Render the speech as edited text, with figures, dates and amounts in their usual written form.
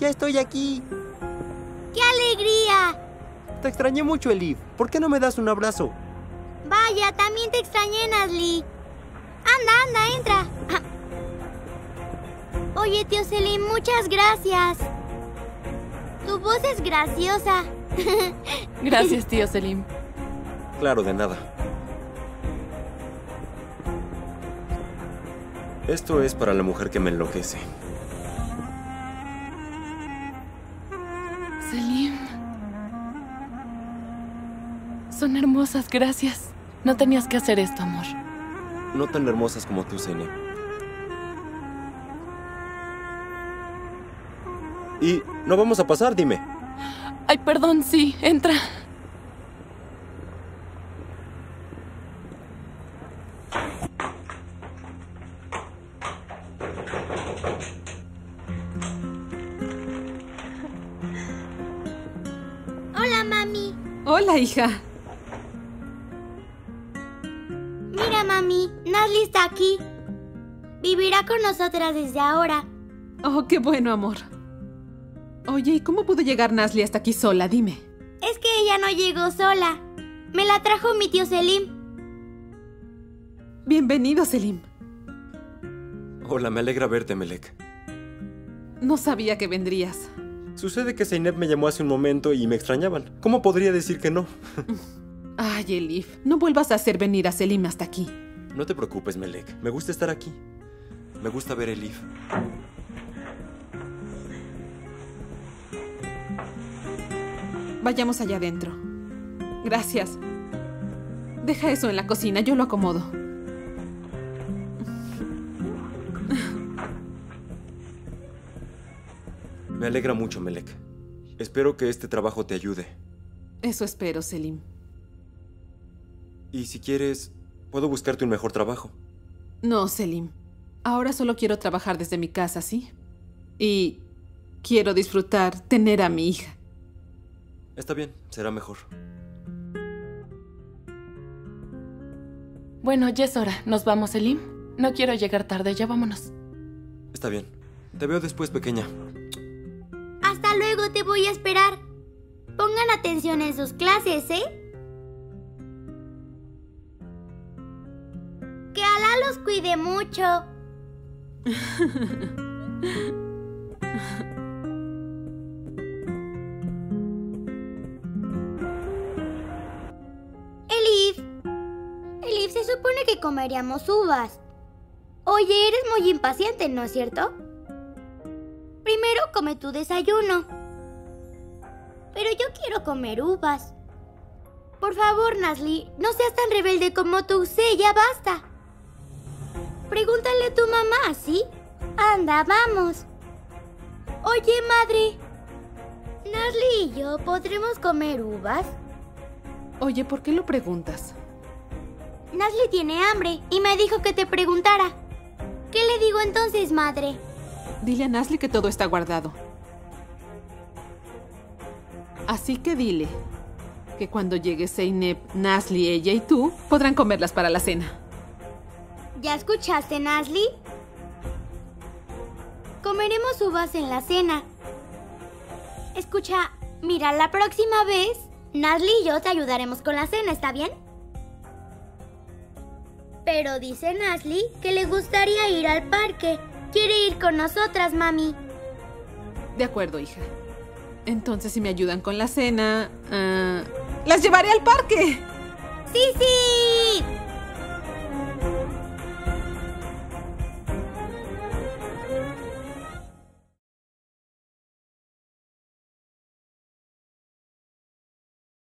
ya estoy aquí. ¡Qué alegría! Te extrañé mucho, Elif. ¿Por qué no me das un abrazo? Vaya, también te extrañé, Nazli. Anda, entra. Oye, tío Selim, muchas gracias. Tu voz es graciosa. Gracias, tío Selim. Claro, de nada. Esto es para la mujer que me enloquece. Selim. Son hermosas, gracias. No tenías que hacer esto, amor. No tan hermosas como tú, Zeynep. ¿Y no vamos a pasar? Dime. Ay, perdón, sí, entra. Hola, mami. Hola, hija. Mira, mami, Nazli está aquí. Vivirá con nosotras desde ahora. Oh, qué bueno, amor. Oye, ¿y cómo pudo llegar Nazli hasta aquí sola? Dime. Es que ella no llegó sola. Me la trajo mi tío Selim. Bienvenido, Selim. Hola, me alegra verte, Melek. No sabía que vendrías. Sucede que Zeynep me llamó hace un momento y me extrañaban. ¿Cómo podría decir que no? Ay, Elif, no vuelvas a hacer venir a Selim hasta aquí. No te preocupes, Melek. Me gusta estar aquí. Me gusta ver a Elif. Vayamos allá adentro. Gracias. Deja eso en la cocina, yo lo acomodo. Me alegra mucho, Melek. Espero que este trabajo te ayude. Eso espero, Selim. Y si quieres, puedo buscarte un mejor trabajo. No, Selim. Ahora solo quiero trabajar desde mi casa, ¿sí? Y quiero disfrutar tener a mi hija. Está bien, será mejor. Bueno, ya es hora. ¿Nos vamos, Selim? No quiero llegar tarde, ya vámonos. Está bien. Te veo después, pequeña. Hasta luego, te voy a esperar. Pongan atención en sus clases, ¿eh? Que Alá los cuide mucho. Elif, se supone que comeríamos uvas. Oye, eres muy impaciente, ¿no es cierto? Primero come tu desayuno. Pero yo quiero comer uvas. Por favor, Nazli, no seas tan rebelde como tú. Ya basta. Pregúntale a tu mamá, ¿sí? Anda, vamos. Oye, madre. Nazli y yo, ¿podremos comer uvas? Oye, ¿por qué lo preguntas? Nazli tiene hambre y me dijo que te preguntara. ¿Qué le digo entonces, madre? Dile a Nazli que todo está guardado. Así que dile que cuando llegue Zeynep, Nazli, ella y tú podrán comerlas para la cena. ¿Ya escuchaste, Nazli? Comeremos uvas en la cena. Escucha, mira, la próxima vez, Nazli y yo te ayudaremos con la cena, ¿está bien? Pero dice Nazli que le gustaría ir al parque. Quiere ir con nosotras, mami. De acuerdo, hija. Entonces, si me ayudan con la cena, ¡las llevaré al parque! ¡Sí, sí!